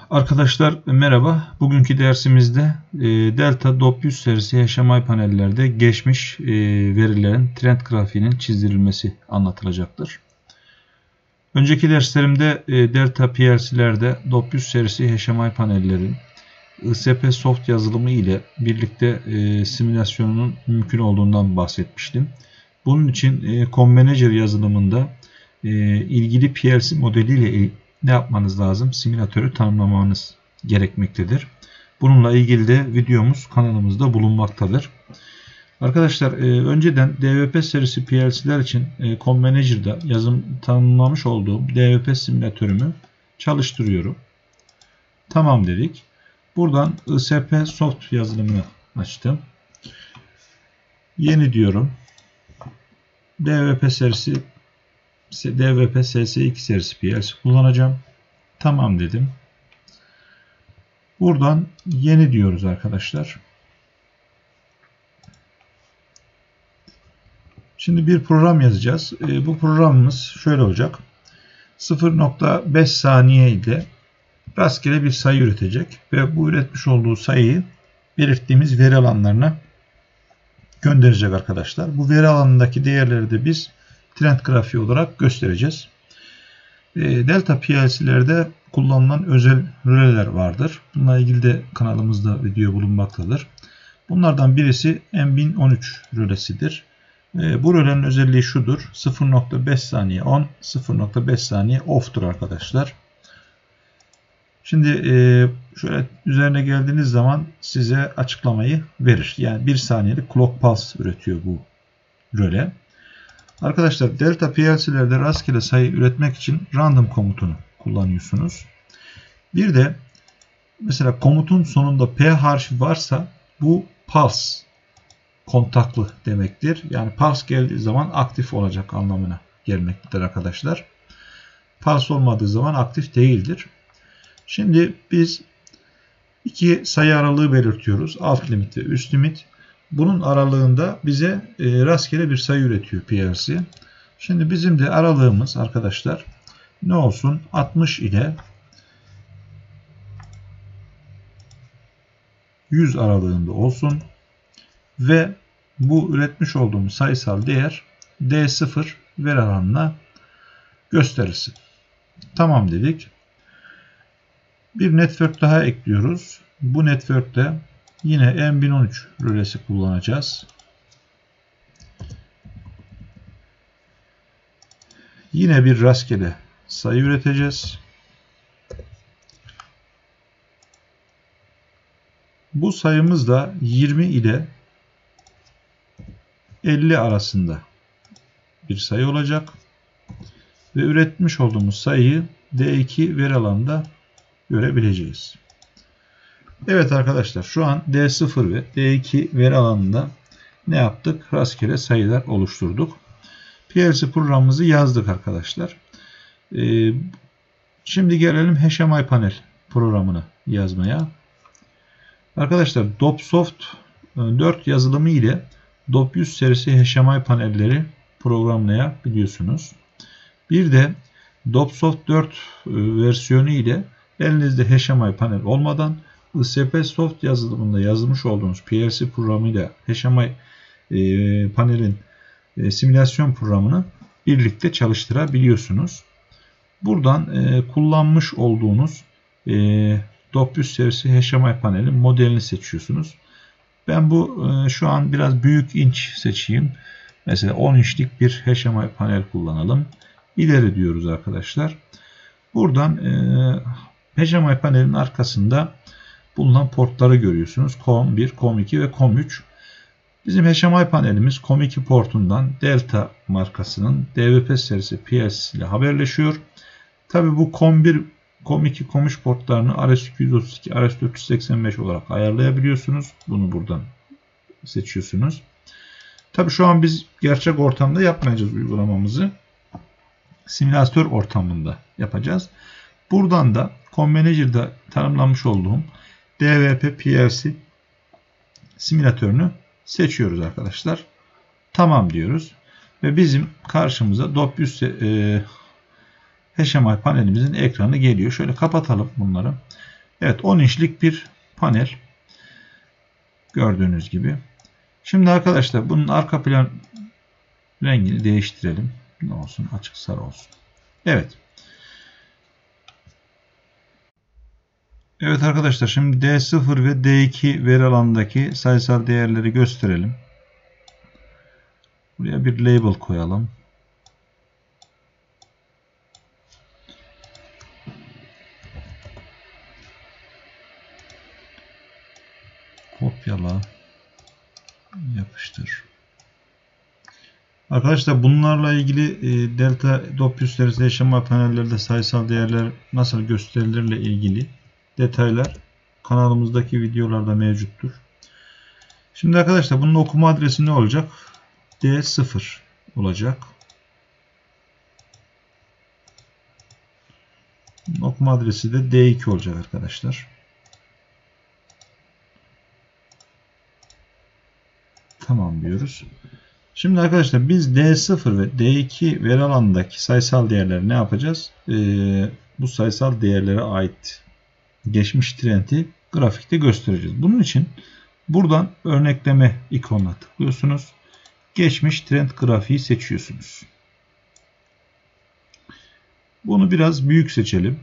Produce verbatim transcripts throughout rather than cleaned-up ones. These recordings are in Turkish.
Arkadaşlar merhaba. Bugünkü dersimizde e, Delta D O P yüz serisi H M I panellerde geçmiş e, verilerin trend grafiğinin çizdirilmesi anlatılacaktır. Önceki derslerimde e, Delta P L C'lerde D O P yüz serisi H M I panellerin I S P Soft yazılımı ile birlikte e, simülasyonunun mümkün olduğundan bahsetmiştim. Bunun için e, CommManager yazılımında e, ilgili P L C modeliyle ne yapmanız lazım? Simülatörü tanımlamanız gerekmektedir. Bununla ilgili de videomuz kanalımızda bulunmaktadır. Arkadaşlar e, önceden D V P serisi P L C'ler için e, CommManager'da yazım tanımlamış olduğum D V P simülatörümü çalıştırıyorum. Tamam dedik. Buradan I S P Soft yazılımını açtım. Yeni diyorum. D V P serisi D V P S S iki serisi P L C kullanacağım. Tamam dedim. Buradan yeni diyoruz arkadaşlar. Şimdi bir program yazacağız. E, bu programımız şöyle olacak. sıfır nokta beş saniye ile rastgele bir sayı üretecek ve bu üretmiş olduğu sayıyı belirttiğimiz veri alanlarına gönderecek arkadaşlar. Bu veri alanındaki değerleri de biz trend grafiği olarak göstereceğiz. Delta P L C'lerde kullanılan özel röleler vardır. Bununla ilgili de kanalımızda video bulunmaktadır. Bunlardan birisi M bin on üç rölesidir. Bu rölenin özelliği şudur. sıfır nokta beş saniye on, sıfır nokta beş saniye off'tur arkadaşlar. Şimdi şöyle üzerine geldiğiniz zaman size açıklamayı verir. Yani bir saniyelik clock pulse üretiyor bu röle. Arkadaşlar Delta P L C'lerde rastgele sayı üretmek için random komutunu kullanıyorsunuz. Bir de mesela komutun sonunda P harfi varsa bu pulse kontaklı demektir. Yani pulse geldiği zaman aktif olacak anlamına gelmektedir arkadaşlar. Pulse olmadığı zaman aktif değildir. Şimdi biz iki sayı aralığı belirtiyoruz. Alt limit ve üst limit. Bunun aralığında bize e, rastgele bir sayı üretiyor P L C. Şimdi bizim de aralığımız arkadaşlar ne olsun? altmış ile yüz aralığında olsun. Ve bu üretmiş olduğumuz sayısal değer D sıfır veri alanına gösterilsin. Tamam dedik. Bir network daha ekliyoruz. Bu network'te yine M bin on üç rölesi kullanacağız. Yine bir rastgele sayı üreteceğiz. Bu sayımız da yirmi ile elli arasında bir sayı olacak. Ve üretmiş olduğumuz sayıyı D iki veri alanında görebileceğiz. Evet arkadaşlar şu an D sıfır ve D iki veri alanında ne yaptık? Rastgele sayılar oluşturduk. P L C programımızı yazdık arkadaşlar. Ee, şimdi gelelim H M I panel programını yazmaya. Arkadaşlar D O P Soft dört yazılımı ile D O P yüz serisi H M I panelleri programlayabiliyorsunuz. Bir de D O P Soft dört versiyonu ile elinizde H M I panel olmadan I S P Soft yazılımında yazılmış olduğunuz P L C programıyla H M I e, panelin e, simülasyon programını birlikte çalıştırabiliyorsunuz. Buradan e, kullanmış olduğunuz e, D O P yüz serisi H M I panelin modelini seçiyorsunuz. Ben bu e, şu an biraz büyük inç seçeyim. Mesela on inçlik bir H M I panel kullanalım. İleri diyoruz arkadaşlar. Buradan e, H M I panelin arkasında bulunan portları görüyorsunuz. COM bir, COM iki ve COM üç. Bizim H M I panelimiz COM iki portundan Delta markasının D V P serisi P L C ile haberleşiyor. Tabi bu COM bir, COM iki, COM üç portlarını R S iki yüz otuz iki, R S dört yüz seksen beş olarak ayarlayabiliyorsunuz. Bunu buradan seçiyorsunuz. Tabi şu an biz gerçek ortamda yapmayacağız uygulamamızı. Simülatör ortamında yapacağız. Buradan da CommManager'da tanımlamış olduğum D V P P L C simülatörünü seçiyoruz arkadaşlar. Tamam diyoruz. Ve bizim karşımıza D O P yüz e, H M I panelimizin ekranı geliyor. Şöyle kapatalım bunları. Evet, on inçlik bir panel. Gördüğünüz gibi. Şimdi arkadaşlar bunun arka plan rengini değiştirelim. Ne olsun? Açık sarı olsun. Evet. Evet arkadaşlar, şimdi D sıfır ve D iki veri alanındaki sayısal değerleri gösterelim. Buraya bir label koyalım. Kopyala. Yapıştır. Arkadaşlar bunlarla ilgili e, delta Doppler serisi yaşama panellerde sayısal değerler nasıl gösterilirle ilgili detaylar kanalımızdaki videolarda mevcuttur. Şimdi arkadaşlar bunun okuma adresi ne olacak? D sıfır olacak. Okuma adresi de D iki olacak arkadaşlar. Tamam diyoruz. Şimdi arkadaşlar biz D sıfır ve D iki veri alanındaki sayısal değerleri ne yapacağız? Ee, bu sayısal değerlere ait geçmiş trendi grafikte göstereceğiz. Bunun için buradan örnekleme ikonuna tıklıyorsunuz. Geçmiş trend grafiği seçiyorsunuz. Bunu biraz büyük seçelim.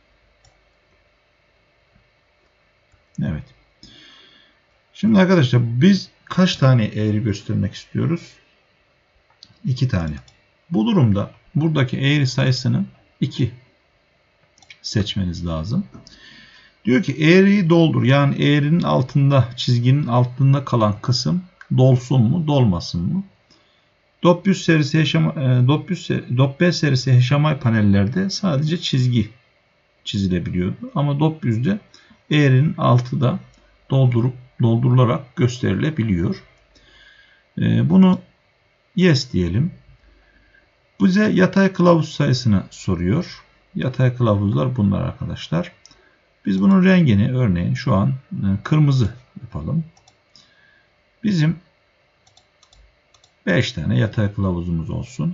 Evet. Şimdi arkadaşlar biz kaç tane eğri göstermek istiyoruz? iki tane. Bu durumda buradaki eğri sayısını iki seçmeniz lazım. Diyor ki eğriyi doldur. Yani eğrinin altında, çizginin altında kalan kısım dolsun mu, dolmasın mı? Doppler serisi yaşama, Doppler serisi yaşamay panellerde sadece çizgi çizilebiliyordu. Ama Doppler'de eğrinin altı da doldurup doldurularak gösterilebiliyor. Bunu yes diyelim. Bize yatay kılavuz sayısını soruyor. Yatay kılavuzlar bunlar arkadaşlar. Biz bunun rengini örneğin şu an kırmızı yapalım. Bizim beş tane yatay kılavuzumuz olsun.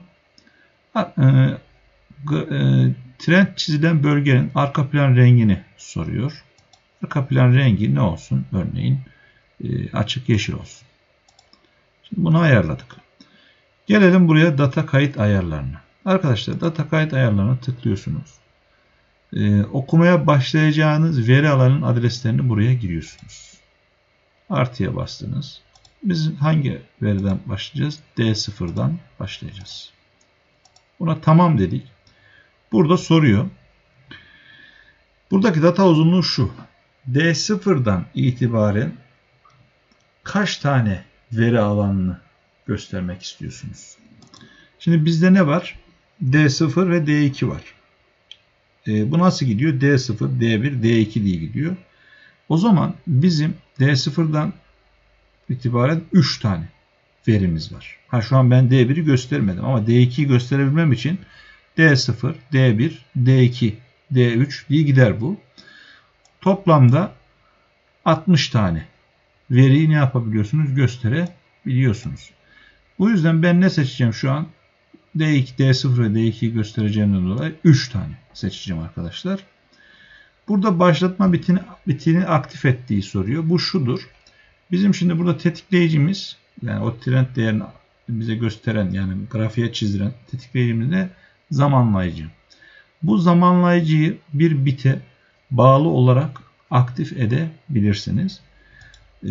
Trend çizilen bölgenin arka plan rengini soruyor. Arka plan rengi ne olsun? Örneğin açık yeşil olsun. Şimdi bunu ayarladık. Gelelim buraya data kayıt ayarlarına. Arkadaşlar data kayıt ayarlarına tıklıyorsunuz. Ee, okumaya başlayacağınız veri alanının adreslerini buraya giriyorsunuz. Artıya bastınız. Biz hangi veriden başlayacağız? D sıfır'dan başlayacağız. Buna tamam dedik. Burada soruyor. Buradaki data uzunluğu şu. D sıfır'dan itibaren kaç tane veri alanını göstermek istiyorsunuz? Şimdi bizde ne var? D sıfır ve D iki var. E, bu nasıl gidiyor? D sıfır, D bir, D iki diye gidiyor. O zaman bizim D sıfır'dan itibaren üç tane verimiz var. Ha, şu an ben D bir'i göstermedim ama D iki'yi gösterebilmem için D sıfır, D bir, D iki, D üç diye gider bu. Toplamda altmış tane veriyi ne yapabiliyorsunuz? Gösterebiliyorsunuz. Bu yüzden ben ne seçeceğim şu an? D iki, D sıfır ve D iki'yi göstereceğimden dolayı üç tane seçeceğim arkadaşlar. Burada başlatma bitini, bitini aktif ettiği soruyor. Bu şudur. Bizim şimdi burada tetikleyicimiz, yani o trend değerini bize gösteren, yani grafiğe çizdiren tetikleyicimiz de zamanlayıcı. Bu zamanlayıcıyı bir bite bağlı olarak aktif edebilirsiniz. Ee,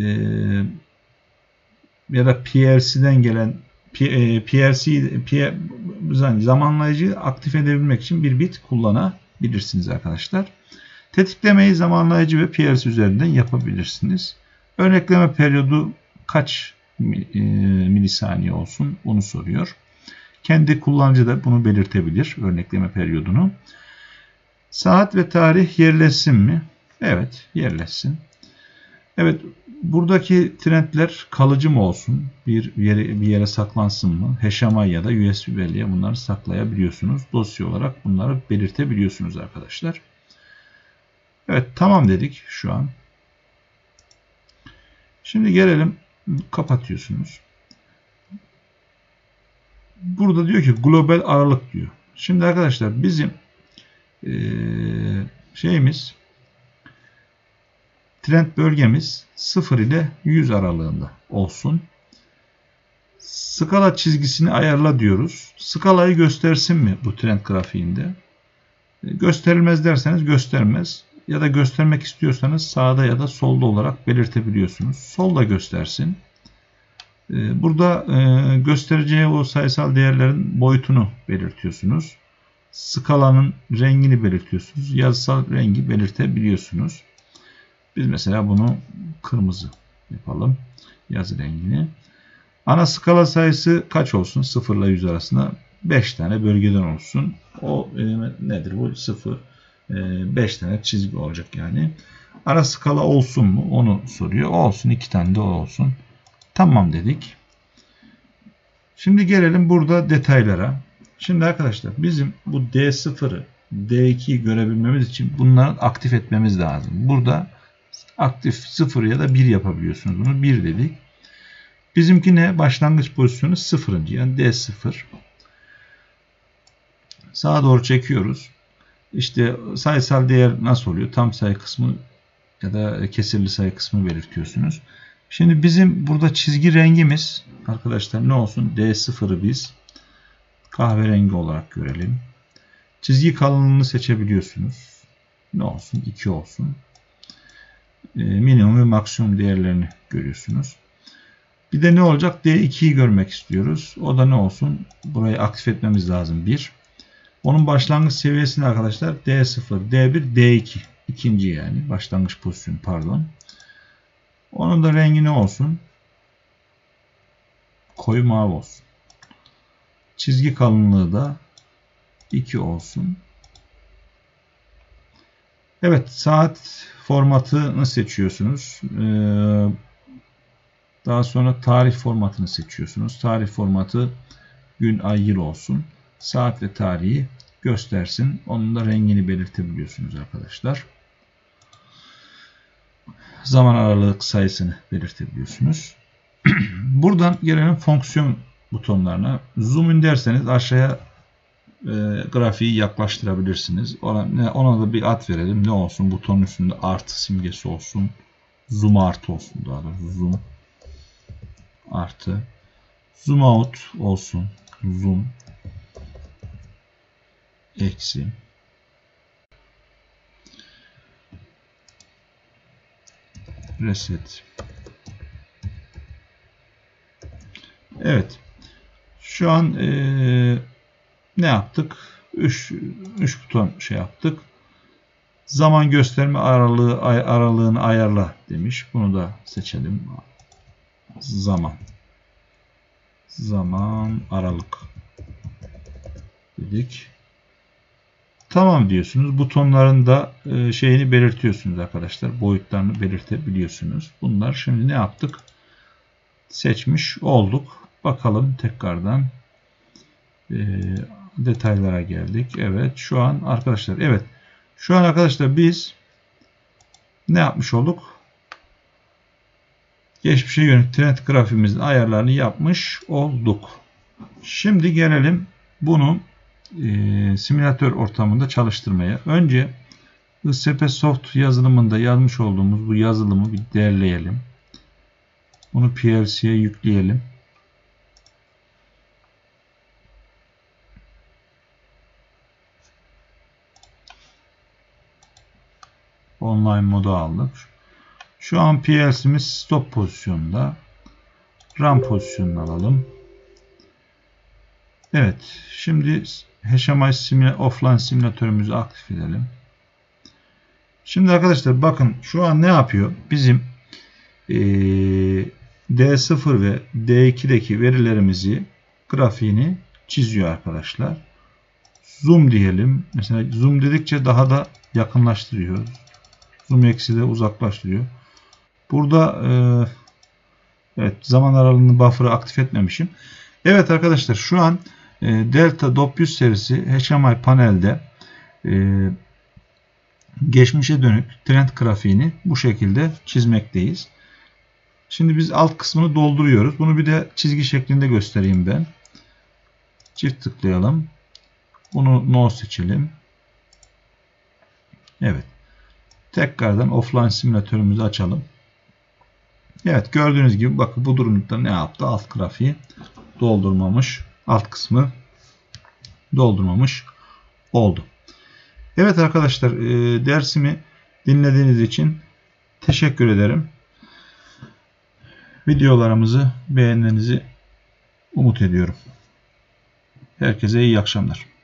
ya da P L C'den gelen P L C zamanlayıcıyı aktif edebilmek için bir bit kullanabilirsiniz arkadaşlar. Tetiklemeyi zamanlayıcı ve P L C üzerinden yapabilirsiniz. Örnekleme periyodu kaç milisaniye olsun bunu soruyor. Kendi kullanıcı da bunu belirtebilir, örnekleme periyodunu. Saat ve tarih yerleşsin mi? Evet, yerleşsin. Evet, buradaki trendler kalıcı mı olsun? Bir yere, bir yere saklansın mı? Haşama ya da U S B belleğe bunları saklayabiliyorsunuz. Dosya olarak bunları belirtebiliyorsunuz arkadaşlar. Evet, tamam dedik şu an. Şimdi gelelim, kapatıyorsunuz. Burada diyor ki global aralık diyor. Şimdi arkadaşlar bizim ee, şeyimiz trend bölgemiz sıfır ile yüz aralığında olsun. Skala çizgisini ayarla diyoruz. Skalayı göstersin mi bu trend grafiğinde? Gösterilmez derseniz göstermez. Ya da göstermek istiyorsanız sağda ya da solda olarak belirtebiliyorsunuz. Solda göstersin. Burada göstereceği o sayısal değerlerin boyutunu belirtiyorsunuz. Skalanın rengini belirtiyorsunuz. Yazısal rengi belirtebiliyorsunuz. Biz mesela bunu kırmızı yapalım. Yazı rengini. Ana skala sayısı kaç olsun? sıfır ile yüz arasında beş tane bölgeden olsun. O e, nedir bu? sıfır. beş tane çizgi olacak yani. Ara skala olsun mu? Onu soruyor. Olsun. iki tane de o olsun. Tamam dedik. Şimdi gelelim burada detaylara. Şimdi arkadaşlar bizim bu D sıfır'ı D iki'yi görebilmemiz için bunları aktif etmemiz lazım. Burada aktif sıfır ya da bir yapabiliyorsunuz. Bunu bir dedik. Bizimki ne? Başlangıç pozisyonu sıfırıncı. Yani D sıfır. Sağa doğru çekiyoruz. İşte sayısal değer nasıl oluyor? Tam sayı kısmı ya da kesirli sayı kısmı belirtiyorsunuz. Şimdi bizim burada çizgi rengimiz arkadaşlar ne olsun? D sıfır'ı biz kahverengi olarak görelim. Çizgi kalınlığını seçebiliyorsunuz. Ne olsun? iki olsun. E, minimum ve maksimum değerlerini görüyorsunuz. Bir de ne olacak? D iki'yi görmek istiyoruz. O da ne olsun? Burayı aktif etmemiz lazım. bir. Onun başlangıç seviyesini arkadaşlar D sıfır, D bir, D iki. İkinci yani. Başlangıç pozisyonu pardon. Onun da rengi ne olsun? Koyu mavi olsun. Çizgi kalınlığı da iki olsun. Evet. Saat formatını seçiyorsunuz. Ee, daha sonra tarih formatını seçiyorsunuz. Tarih formatı gün, ay, yıl olsun. Saat ve tarihi göstersin. Onun da rengini belirtebiliyorsunuz arkadaşlar. Zaman aralık sayısını belirtebiliyorsunuz. Buradan gelelim fonksiyon butonlarına. Zoom in derseniz aşağıya e, grafiği yaklaştırabilirsiniz. Ona, ona da bir ad verelim. Ne olsun? Butonun üstünde artı simgesi olsun. Zoom artı olsun. Daha doğrusu zoom artı. Zoom out olsun. Zoom eksi. Reset. Evet. Şu an ee, ne yaptık? üç buton şey yaptık. Zaman gösterme aralığı ay, aralığını ayarla demiş. Bunu da seçelim. Zaman. Zaman aralık dedik. Tamam diyorsunuz. Butonların da e, şeyini belirtiyorsunuz arkadaşlar. Boyutlarını belirtebiliyorsunuz. Bunlar şimdi ne yaptık? Seçmiş olduk. Bakalım tekrardan e, detaylara geldik. Evet. Şu an arkadaşlar evet. Şu an arkadaşlar biz ne yapmış olduk? Geçmişe yönelik trend grafiğimizin ayarlarını yapmış olduk. Şimdi gelelim bunu e, simülatör ortamında çalıştırmaya. Önce I S P Soft yazılımında yazmış olduğumuz bu yazılımı bir derleyelim. Bunu P L C'ye yükleyelim. Online moda aldık. Şu an P L C'miz stop pozisyonunda. Run pozisyonunu alalım. Evet. Şimdi H M I simüla offline simülatörümüzü aktif edelim. Şimdi arkadaşlar bakın şu an ne yapıyor? Bizim ee, D sıfır ve D iki'deki verilerimizi grafiğini çiziyor arkadaşlar. Zoom diyelim. Mesela zoom dedikçe daha da yakınlaştırıyor. Zoom eksi de uzaklaştırıyor. Burada e, evet zaman aralığını buffer'ı aktif etmemişim. Evet arkadaşlar şu an e, Delta Dop yüz serisi H M I panelde e, geçmişe dönük trend grafiğini bu şekilde çizmekteyiz. Şimdi biz alt kısmını dolduruyoruz. Bunu bir de çizgi şeklinde göstereyim ben. Çift tıklayalım. Bunu no seçelim. Evet. Tekrardan offline simülatörümüzü açalım. Evet, gördüğünüz gibi bakın bu durumda ne yaptı? Alt grafiği doldurmamış. Alt kısmı doldurmamış oldu. Evet arkadaşlar, e, dersimi dinlediğiniz için teşekkür ederim. Videolarımızı beğenmenizi umut ediyorum. Herkese iyi akşamlar.